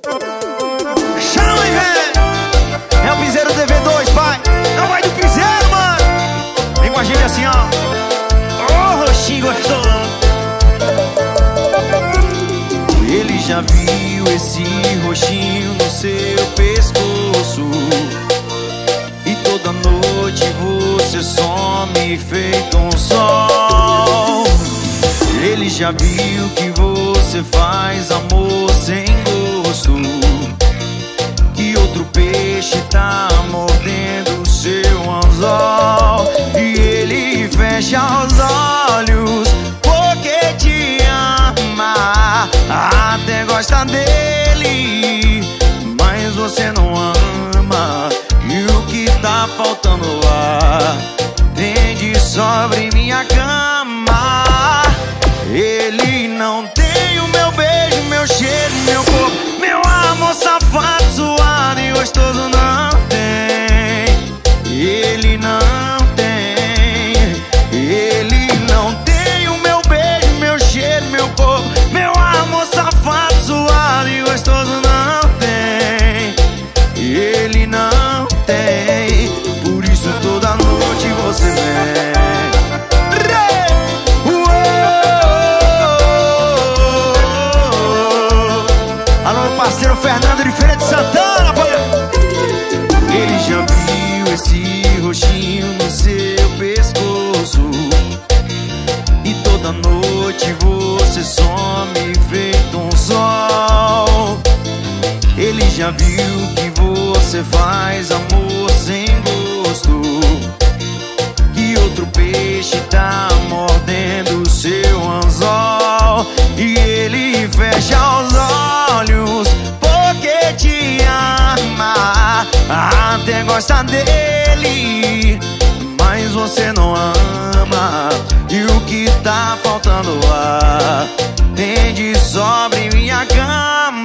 Chama aí, velho. É o Piseiro DV2, pai. É o pai do Piseiro, mano. Vem com a gente assim, ó. Ô, roxinho gostoso. Ele já viu esse roxinho no seu pescoço, e toda noite você some feito um sol. Ele já viu que você faz amor sem gosto, que outro peixe tá mordendo seu anzol. E ele fecha os olhos porque te ama, até gosta dele, mas você não ama. E o que tá faltando lá tende sobre minha cama. Ele não tem o meu beijo, meu cheiro, meu corpo, meu amor safado, suado e gostoso não tem. Ele não tem. Ele não tem o meu beijo, meu cheiro, meu corpo, meu amor safado, suado e gostoso não tem. Ele não tem. Por isso toda noite você vem. Alô, parceiro Fernando de Feira de Santana, pai. Ele já viu esse roxinho no seu pescoço, e toda noite você some feito um sol. Ele já viu que você faz amor sem gosto, que outro peixe tá mordendo seu anzol. E ele fecha os olhos porque te ama, até gosta dele, mas você não ama. E o que tá faltando lá tende sobre minha cama.